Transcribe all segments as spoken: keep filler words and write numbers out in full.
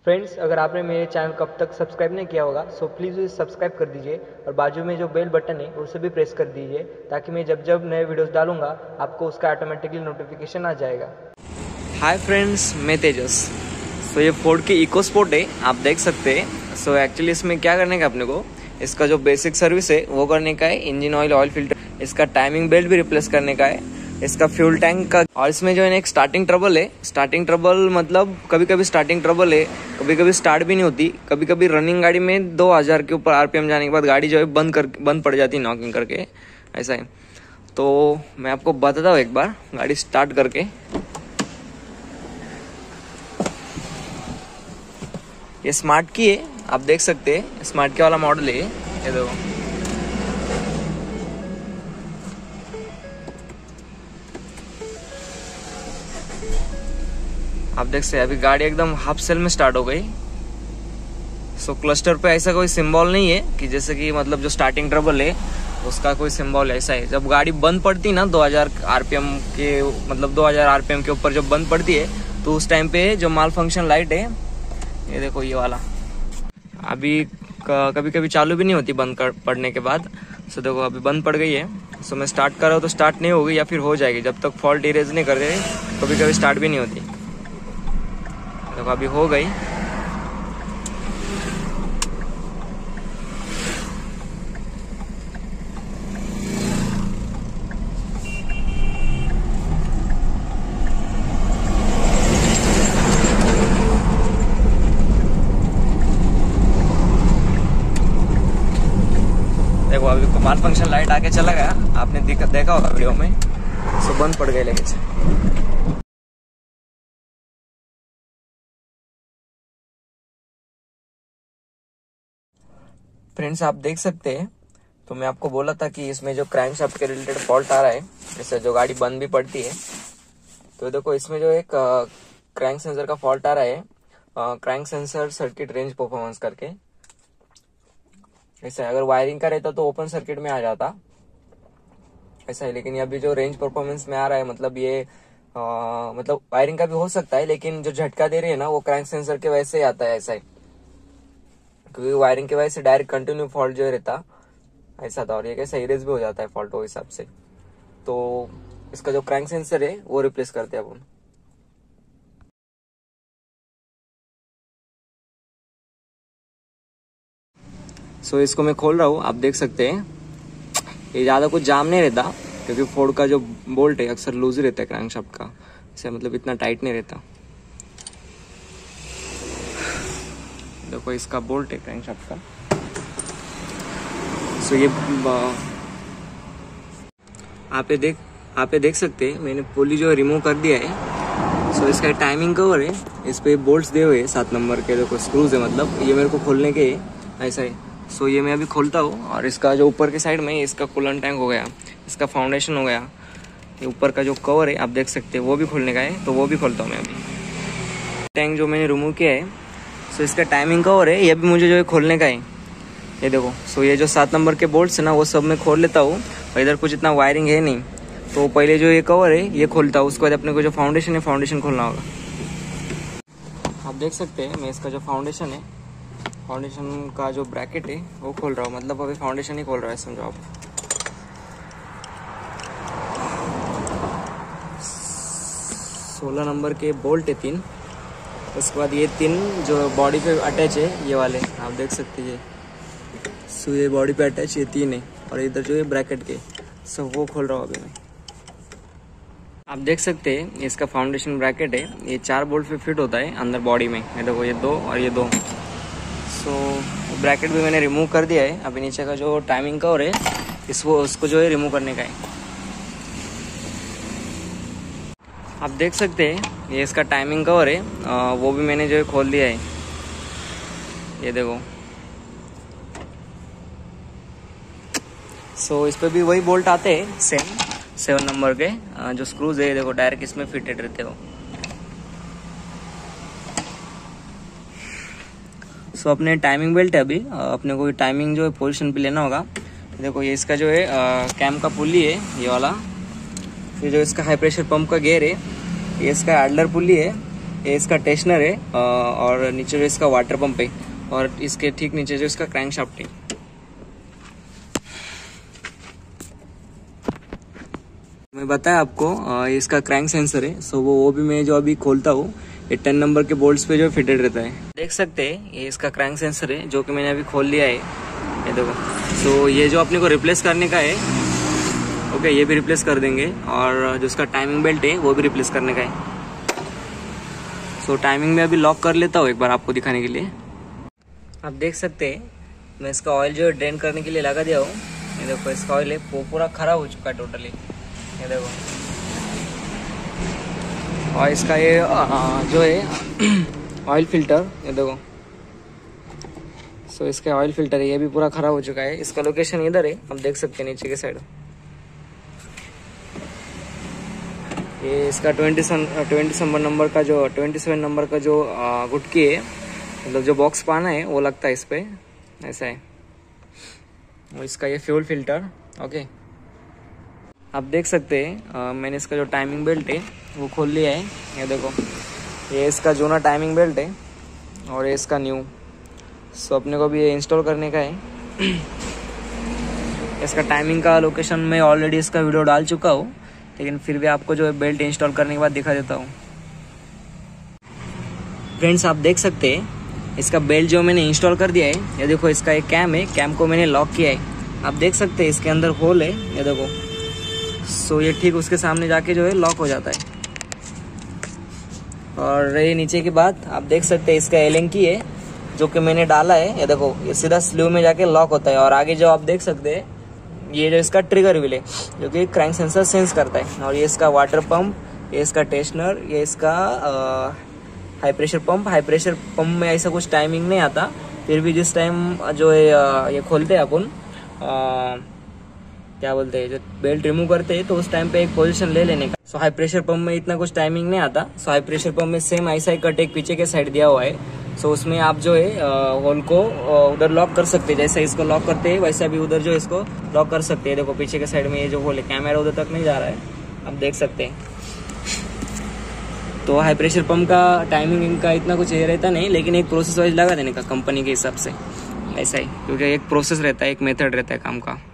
Friends, अगर आपने मेरे चैनल को अब तक सब्सक्राइब नहीं किया होगा सो प्लीज़ उसे सब्सक्राइब कर दीजिए और बाजू में जो बेल बटन है उसे भी प्रेस कर दीजिए ताकि मैं जब जब नए वीडियोस डालूंगा आपको उसका ऑटोमेटिकली नोटिफिकेशन आ जाएगा। हाय फ्रेंड्स, मैं तेजस। सो ये फोर्ड की इको स्पोर्ट है, आप देख सकते हैं। सो एक्चुअली इसमें क्या करने का अपने को, इसका जो बेसिक सर्विस है वो करने का है। इंजन ऑयल, ऑयल फिल्टर, इसका टाइमिंग बेल्ट भी रिप्लेस करने का है, इसका फ्यूल टैंक का। और इसमें जो है एक स्टार्टिंग ट्रबल है। स्टार्टिंग ट्रबल मतलब कभी कभी स्टार्टिंग ट्रबल है, कभी कभी स्टार्ट भी नहीं होती। कभी कभी रनिंग गाड़ी में दो हज़ार के ऊपर आरपीएम जाने के बाद गाड़ी जो है बंद कर बंद पड़ जाती है नॉकिंग करके, ऐसा है। तो मैं आपको बताता हूँ एक बार गाड़ी स्टार्ट करके। ये स्मार्ट की है, आप देख सकते हैं। स्मार्ट की वाला मॉडल है ये, देखो। आप देख सकते हैं अभी गाड़ी एकदम हाफ सेल में स्टार्ट हो गई। सो क्लस्टर पे ऐसा कोई सिंबल नहीं है कि जैसे कि मतलब जो स्टार्टिंग ट्रबल है उसका कोई सिंबल ऐसा है। जब गाड़ी बंद पड़ती ना दो हज़ार आरपीएम के, मतलब दो हज़ार आरपीएम के ऊपर जब बंद पड़ती है तो उस टाइम पे जो माल फंक्शन लाइट है, ये देखो ये वाला, अभी कभी कभी चालू भी नहीं होती बंद कर पड़ने के बाद। सो देखो अभी बंद पड़ गई है। सो मैं स्टार्ट कर रहा हूँ तो स्टार्ट नहीं होगी या फिर हो जाएगी। जब तक फॉल्ट इरेज नहीं कर रहे कभी कभी स्टार्ट भी नहीं होती। देखो अभी हो गई। देखो अभी माल फंक्शन लाइट आके चला गया, आपने देखा होगा वीडियो में। सो बंद पड़ गई लेकिन से। फ्रेंड्स, आप देख सकते हैं। तो मैं आपको बोला था कि इसमें जो क्रैंकशाफ्ट के रिलेटेड फॉल्ट आ रहा है, जैसे जो गाड़ी बंद भी पड़ती है। तो देखो इसमें जो एक क्रैंक सेंसर का फॉल्ट आ रहा है, crank sensor circuit range performance करके, ऐसा है। अगर वायरिंग का रहता तो ओपन सर्किट में आ जाता, ऐसा है। लेकिन अभी जो रेंज परफॉर्मेंस में आ रहा है, मतलब ये आ, मतलब वायरिंग का भी हो सकता है, लेकिन जो झटका दे रही है ना वो क्रैंक सेंसर के वजह से आता है, ऐसा है। क्योंकि वायरिंग की वजह से डायरेक्ट कंटिन्यू फॉल्ट जो रहता ऐसा था, और ये कैसा इरेज भी हो जाता है फॉल्ट वो हिसाब से। तो इसका जो क्रैंक सेंसर है वो रिप्लेस करते हैं अपन। सो इसको मैं खोल रहा हूँ, आप देख सकते हैं। ये ज्यादा कुछ जाम नहीं रहता क्योंकि फोर्ड का जो बोल्ट है अक्सर लूज रहता है क्रैंकशाफ्ट का, इसे मतलब इतना टाइट नहीं रहता। देखो इसका बोल्ट है क्रैंकशाफ्ट का। सो ये आप ये देख आप ये देख सकते हैं, मैंने पुली जो रिमूव कर दिया है। सो इसका टाइमिंग कवर है, इस पे बोल्ट्स दिए हुए सात नंबर के, देखो स्क्रूज है, मतलब ये मेरे को खोलने के ऐसा है। सो ये मैं अभी खोलता हूँ। और इसका जो ऊपर के साइड में इसका कूलेंट टैंक हो गया, इसका फाउंडेशन हो गया, ये ऊपर का जो कवर है आप देख सकते हैं वो भी खोलने का है, तो वो भी खोलता हूँ मैं अभी। टैंक जो मैंने रिमूव किया है, सो इसका टाइमिंग कवर है, ये भी मुझे जो है खोलने का है, ये देखो। सो ये जो सात नंबर के बोल्ट्स है ना वो सब मैं खोल लेता हूँ। और इधर कुछ इतना वायरिंग है नहीं, तो पहले जो ये कवर है ये खोलता हूँ, उसके बाद अपने को जो फाउंडेशन है फाउंडेशन खोलना होगा। आप देख सकते हैं मैं इसका जो फाउंडेशन है, फाउंडेशन का जो ब्रैकेट है वो खोल रहा हूँ, मतलब अभी फाउंडेशन ही खोल रहा है समझो आप। सोलह नंबर के बोल्ट है तीन, उसके बाद ये तीन जो बॉडी पे अटैच है ये वाले आप देख सकते हैं। सो ये बॉडी पे अटैच ये तीन है, और इधर जो है ब्रैकेट के, सो वो खोल रहा हूँ अभी मैं। आप देख सकते हैं इसका फाउंडेशन ब्रैकेट है, ये चार बोल्ट पे फिट होता है अंदर बॉडी में, ये देखो ये दो और ये दो। सो ब्रैकेट भी मैंने रिमूव कर दिया है। अभी नीचे का जो टाइमिंग कवर है इसको उसको जो है रिमूव करने का है। आप देख सकते हैं ये इसका टाइमिंग कवर है, आ, वो भी मैंने जो है खोल दिया है, ये देखो। सो so, इस पे भी वही बोल्ट आते हैं सेम सेवन नंबर के, आ, जो स्क्रूज है देखो डायरेक्ट इसमें फिटेड रहते हो। सो so, अपने टाइमिंग बेल्ट है, अभी अपने को टाइमिंग जो है पोजीशन पे लेना होगा। देखो ये इसका जो है आ, कैम का पुली है ये वाला, फिर जो इसका हाई प्रेशर पंप का गियर है, ये इसका एडलर पुली है, ये इसका टेंशनर है और नीचे जो इसका वाटर पंप है और इसके ठीक नीचे जो इसका क्रैंक शाफ्ट है। मैं बताया आपको इसका क्रैंक सेंसर है, सो वो वो भी मैं जो अभी खोलता हूँ ये टेन नंबर के बोल्ट्स पे जो फिटेड रहता है। देख सकते हैं ये इसका क्रैंक सेंसर है जो कि मैंने अभी खोल लिया है, ये देखो। सो ये जो अपने को रिप्लेस करने का है, ओके, ये भी रिप्लेस कर देंगे और जो इसका टाइमिंग बेल्ट है वो भी रिप्लेस करने का है। सो टाइमिंग में अभी लॉक कर लेता हूँ एक बार आपको दिखाने के लिए। आप देख सकते हैं मैं इसका ऑयल जो है ड्रेन करने के लिए लगा दिया हूँ। ये देखो इसका ऑयल है वो पूरा खराब हो चुका है टोटली, ये देखो। और इसका ये जो है ऑयल फिल्टर, ये देखो। सो so, इसका ऑयल फिल्टर है ये भी पूरा खराब हो चुका है। इसका लोकेशन इधर है, आप देख सकते हैं नीचे के साइड। ये इसका ट्वेंटी ट्वेंटी सेवन नंबर का जो ट्वेंटी सेवन नंबर का जो गुटकी है, मतलब जो बॉक्स पाना है वो लगता है इस पे, ऐसा है। और इसका ये फ्यूल फिल्टर, ओके। आप देख सकते हैं मैंने इसका जो टाइमिंग बेल्ट है वो खोल लिया है, ये देखो। ये इसका जो ना टाइमिंग बेल्ट है और ये इसका न्यू। सो अपने को भी ये इंस्टॉल करने का है। इसका टाइमिंग का लोकेशन मैं ऑलरेडी इसका वीडियो डाल चुका हूँ, लेकिन फिर भी आपको जो है बेल्ट इंस्टॉल करने के बाद दिखा देता हूँ। फ्रेंड्स आप देख सकते हैं इसका बेल्ट जो मैंने इंस्टॉल कर दिया है, ये देखो। इसका एक कैम है, कैम को मैंने लॉक किया है। आप देख सकते हैं इसके अंदर होल है, ये देखो। सो ये ठीक उसके सामने जाके जो है लॉक हो जाता है। और ये नीचे की बात आप देख सकते हैं इसका एलिंग की है जो कि मैंने डाला है, ये देखो। ये सीधा स्लीव में जाके लॉक होता है। और आगे जो आप देख सकते हैं ये जो इसका ट्रिगर व्हील है जो कि क्रैंक सेंसर सेंस करता है। और ये इसका वाटर पंप, ये इसका टेंशनर, ये इसका high pressure pump. High pressure pump में ऐसा कुछ टाइमिंग नहीं आता, फिर भी जिस टाइम जो है ये खोलते हैं अपन, क्या बोलते हैं, जब बेल्ट रिमूव करते हैं तो उस टाइम पे एक पोजीशन ले लेने का। सो हाई प्रेशर पंप में इतना कुछ टाइमिंग नहीं आता। सो हाई प्रेशर पंप में सेम ऐसा ही कट एक पीछे के साइड दिया हुआ है। सो उसमें आप जो है होल को उधर लॉक कर सकते हैं, जैसे इसको लॉक करते हैं वैसा भी उधर जो इसको लॉक कर सकते हैं। देखो पीछे के साइड में ये जो होल है, कैमरा उधर तक नहीं जा रहा है, आप देख सकते हैं। तो हाई प्रेशर पंप का टाइमिंग इनका इतना कुछ ये रहता नहीं, लेकिन एक प्रोसेस वाइज लगा देने का कंपनी के हिसाब से, ऐसा ही, क्योंकि एक प्रोसेस रहता है, एक मेथड रहता है काम का।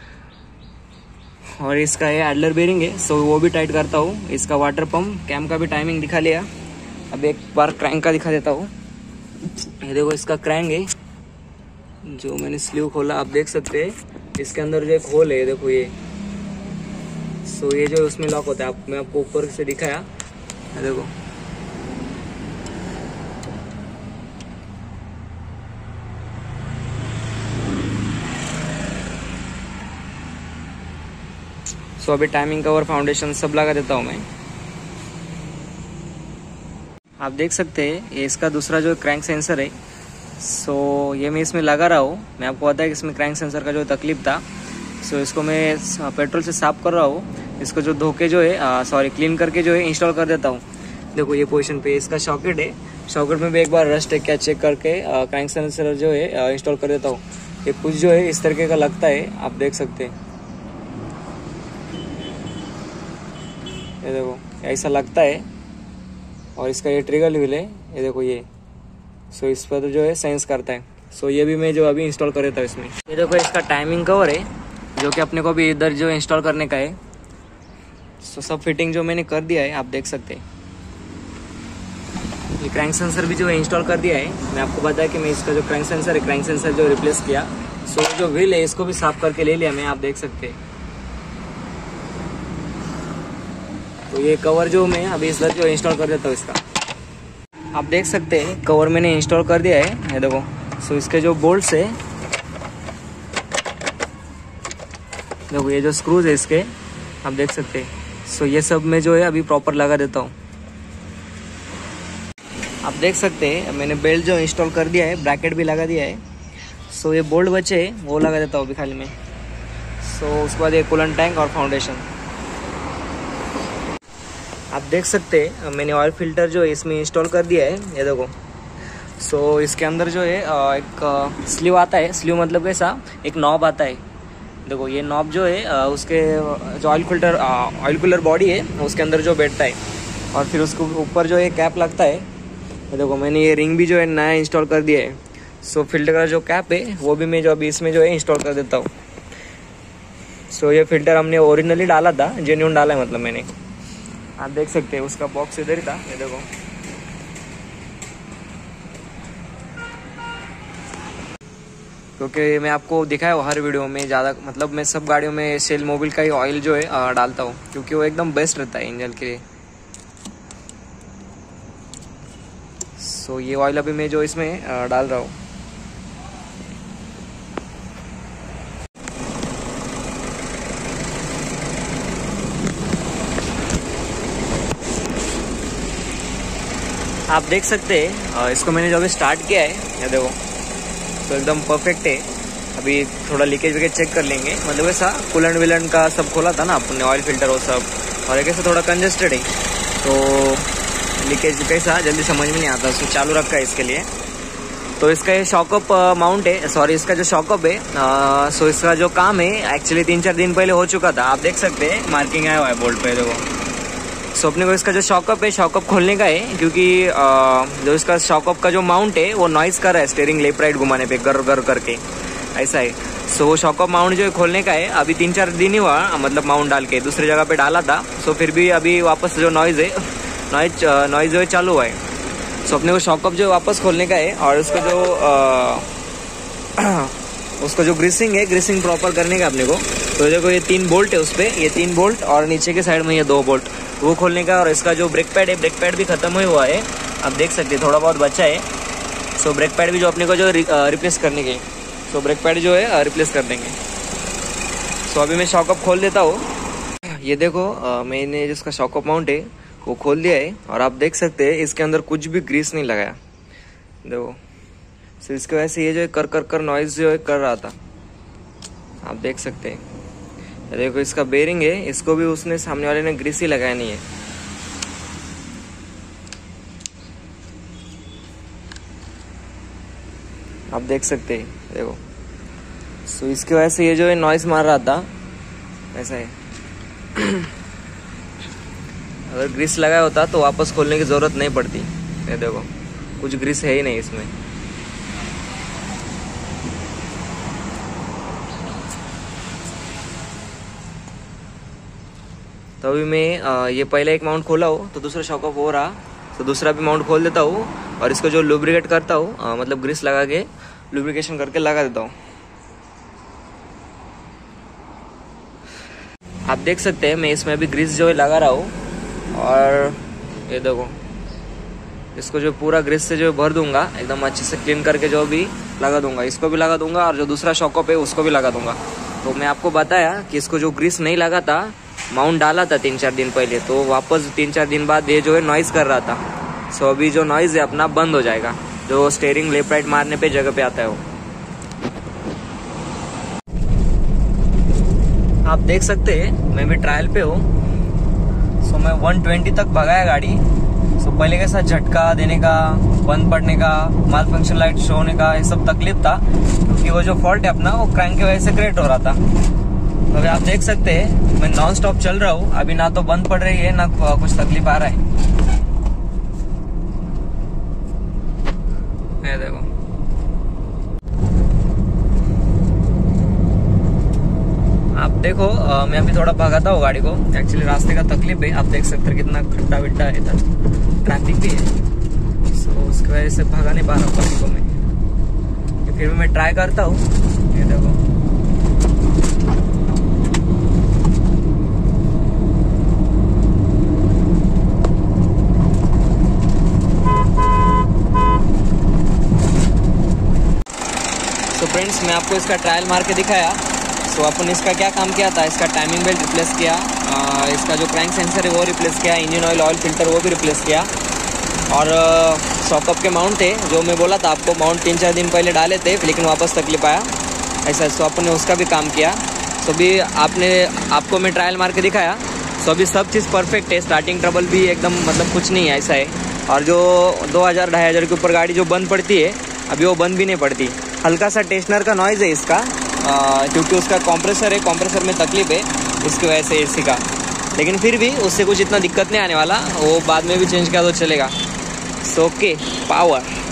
और इसका ये एडलर बेरिंग है, सो वो भी टाइट करता हूँ। इसका वाटर पंप, कैम का भी टाइमिंग दिखा लिया। अब एक बार क्रैंक का दिखा देता हूँ। ये देखो इसका क्रैंक है जो मैंने स्लीव खोला, आप देख सकते हैं इसके अंदर जो एक होल है, देखो ये। सो ये जो उसमें लॉक होता है, आप मैं आपको ऊपर से दिखाया, देखो। सो अभी टाइमिंग कवर, फाउंडेशन सब लगा देता हूँ मैं। आप देख सकते हैं ये इसका दूसरा जो क्रैंक सेंसर है, सो ये मैं इसमें लगा रहा हूँ। मैं आपको पता है कि इसमें क्रैंक सेंसर का जो तकलीफ था, सो इसको मैं पेट्रोल से साफ कर रहा हूँ। इसको जो धोके जो है, सॉरी क्लीन करके जो है इंस्टॉल कर देता हूँ। देखो ये पोजीशन पे इसका सॉकेट है, सॉकेट में भी एक बार रस्ट है क्या चेक करके क्रैंक सेंसर जो है इंस्टॉल कर देता हूँ। ये कुछ जो है इस तरीके का लगता है, आप देख सकते हैं, ये देखो ऐसा लगता है। और इसका ये ट्रिगर व्हील है, ये देखो ये। सो इस पर तो जो है सेंस करता है। सो ये भी मैं जो अभी इंस्टॉल कर देता हूँ इसमें। ये देखो इसका टाइमिंग कवर है जो कि अपने को भी इधर जो इंस्टॉल करने का है। सो सब फिटिंग जो मैंने कर दिया है, आप देख सकते हैं। ये क्रैंक सेंसर भी जो है इंस्टॉल कर दिया है। मैं आपको बताया कि मैं इसका जो क्रैंक सेंसर है, क्रैंक सेंसर जो रिप्लेस किया। सो जो व्हील है इसको भी साफ करके ले लिया मैं, आप देख सकते हैं। तो ये कवर जो मैं अभी इस जो इंस्टॉल कर देता हूँ इसका, आप देख सकते हैं कवर मैंने इंस्टॉल कर दिया है, ये देखो। सो इसके जो बोल्ट्स है, देखो ये जो स्क्रूज है इसके, आप देख सकते हैं। सो ये सब मैं जो है अभी प्रॉपर लगा देता हूँ। आप देख सकते हैं मैंने बेल्ट जो इंस्टॉल कर दिया है, ब्रैकेट भी लगा दिया है। सो ये बोल्ट बचे वो लगा देता हूँ अभी खाली में। सो उसके बाद ये कूलेंट टैंक और फाउंडेशन, आप देख सकते हैं मैंने ऑयल फिल्टर जो है इसमें इंस्टॉल कर दिया है, ये देखो। सो so, इसके अंदर जो है एक स्लीव आता है। स्लीव मतलब कैसा, एक नॉब आता है। देखो ये नॉब जो है उसके जो oil filter oil cooler body है उसके अंदर जो बैठता है। और फिर उसके ऊपर जो है कैप लगता है, देखो मैंने ये रिंग भी जो है नया इंस्टॉल कर दिया है। सो फिल्टर का जो कैप है वो भी मैं जो अभी इसमें जो है इंस्टॉल कर देता हूँ। सो ये फिल्टर हमने ओरिजिनली डाला था, जेन्युइन डाला है मतलब मैंने। आप देख सकते हैं उसका बॉक्स इधर ही था, ये देखो। क्योंकि मैं आपको दिखाया हर वीडियो में ज़्यादा, मतलब मैं सब गाड़ियों में सेल मोबिल का ही ऑयल जो है डालता हूँ, क्योंकि वो एकदम बेस्ट रहता है इंजन के लिए। सो ये ऑयल अभी मैं जो इसमें डाल रहा हूँ। आप देख सकते हैं इसको मैंने जो अभी स्टार्ट किया है, ये देखो तो एकदम परफेक्ट है। अभी थोड़ा लीकेज विकेज चेक कर लेंगे, मतलब ऐसा कूलेंट विलेंट का सब खोला था ना अपने, ऑयल फिल्टर वो सब, और एक ऐसा थोड़ा कंजेस्टेड है तो लीकेज कैसा जल्दी समझ में नहीं आता, उसको चालू रखा है इसके लिए। तो इसका ये शॉकअप माउंट है, सॉरी इसका जो शॉकअप है, आ, सो इसका जो काम है एक्चुअली तीन चार दिन पहले हो चुका था। आप देख सकते हैं मार्किंग आया हुआ है बोल्ट पे, देखो। सो अपने को इसका जो शॉकअप है, शॉकअप खोलने का है, क्योंकि आ, जो इसका शॉकअप का जो माउंट है वो नॉइज कर रहा है स्टीयरिंग लेफ्ट राइट घुमाने पे, गर गर करके ऐसा है। सो वो शॉकअप माउंट जो है खोलने का है, अभी तीन चार दिन ही हुआ मतलब माउंट डाल के दूसरी जगह पे डाला था। सो फिर भी अभी वापस जो नॉइज है, नॉइज नॉइज जो है चालू हुआ है। सो अपने को शॉकअप जो वापस खोलने का है, और उसका जो आ, उसका जो ग्रीसिंग है, ग्रीसिंग प्रॉपर करने का अपने को। तो देखो ये तीन बोल्ट है उस पर, ये तीन बोल्ट, और नीचे के साइड में ये दो बोल्ट, वो खोलने का। और इसका जो ब्रेक पैड है, ब्रेक पैड भी खत्म हुआ हुआ है, आप देख सकते हैं थोड़ा बहुत बचा है। सो ब्रेक पैड भी जो अपने को जो रिप्लेस करने के, सो ब्रेक पैड जो है रिप्लेस कर देंगे। सो अभी मैं शॉकअप खोल देता हूँ। ये देखो आ, मैंने जिसका शॉकअप माउंट है वो खोल दिया है, और आप देख सकते हैं इसके अंदर कुछ भी ग्रीस नहीं लगाया, देखो। सो इसकी वजह से ये जो है कर कर कर नॉइज जो है कर रहा था, आप देख सकते हैं। देखो इसका बेरिंग है, इसको भी उसने सामने वाले ने ग्रीस ही लगाया नहीं है। आप देख सकते हैं, देखो। सो इसकी वजह से ये जो है नॉइज मार रहा था, ऐसा है। अगर ग्रीस लगाया होता तो वापस खोलने की ज़रूरत नहीं पड़ती। ये देखो कुछ ग्रीस है ही नहीं इसमें। तो अभी मैं ये पहले एक माउंट खोला हो तो दूसरा शॉकअप हो रहा, तो दूसरा भी माउंट खोल देता हूँ, और इसको जो लुब्रिकेट करता हूँ, मतलब ग्रीस लगा के लुब्रिकेशन करके लगा देता हूँ। आप देख सकते हैं मैं इसमें अभी ग्रीस जो है लगा रहा हूँ, और ये देखो इसको जो पूरा ग्रीस से जो भर दूंगा, एकदम अच्छे से क्लीन करके जो भी लगा दूंगा, इसको भी लगा दूंगा, और जो दूसरा शॉकअप है उसको भी लगा दूंगा। तो मैं आपको बताया कि इसको जो ग्रीस नहीं लगा था, माउंट डाला था तीन चार दिन पहले, तो वापस तीन चार दिन बाद ये जो है नॉइज कर रहा था। सो अभी जो नॉइज है अपना बंद हो जाएगा, जो स्टीयरिंग लेफ्ट राइट मारने पे जगह पे आता है वो। आप देख सकते हैं मैं भी ट्रायल पे हूँ। सो मैं वन ट्वेंटी तक भगाया गाड़ी। सो पहले कैसा झटका देने का, बंद पड़ने का, माल फंक्शन लाइट शो होने का, ये सब तकलीफ था, क्योंकि वो जो फॉल्ट है अपना वो क्रैंक की वजह से क्रिएट हो रहा था। तो अभी आप देख सकते हैं मैं नॉन स्टॉप चल रहा हूँ, अभी ना तो बंद पड़ रही है ना कुछ तकलीफ आ रहा है। ये देखो आप देखो आ, मैं अभी थोड़ा भगाता हूँ गाड़ी को, एक्चुअली रास्ते का तकलीफ है। आप देख सकते हैं कितना खड्डा विड्डा है इधर, ट्रैफिक भी है। सो उसकी वजह से भगा नहीं पा रहा हूँ गाड़ी को मैं, फिर भी मैं ट्राई करता हूँ। ये देखो तो फ्रेंड्स मैं आपको इसका ट्रायल मार के दिखाया। सो so, अपन इसका क्या काम किया था, इसका टाइमिंग बेल्ट रिप्लेस किया, आ, इसका जो क्रैंक सेंसर है वो रिप्लेस किया, इंजन ऑयल ऑयल फिल्टर वो भी रिप्लेस किया, और शॉकअप के माउंट थे जो मैं बोला था आपको, माउंट तीन चार दिन पहले डाले थे लेकिन वापस तकलीफ आया ऐसा। सो अपन ने उसका भी काम किया। सो so, अभी आपने आपको मैं ट्रायल मार के दिखाया। सो so, अभी सब चीज़ परफेक्ट है, स्टार्टिंग ट्रबल भी एकदम मतलब कुछ नहीं है ऐसा है। और जो दो हज़ार ढाई हज़ार के ऊपर गाड़ी जो बंद पड़ती है अभी वो बंद भी नहीं पड़ती। हल्का सा टेस्टनर का नॉइज़ है इसका, आ, क्योंकि उसका कंप्रेसर है, कंप्रेसर में तकलीफ है इसकी वजह से एसी का। लेकिन फिर भी उससे कुछ इतना दिक्कत नहीं आने वाला, वो बाद में भी चेंज किया तो चलेगा। So okay, power.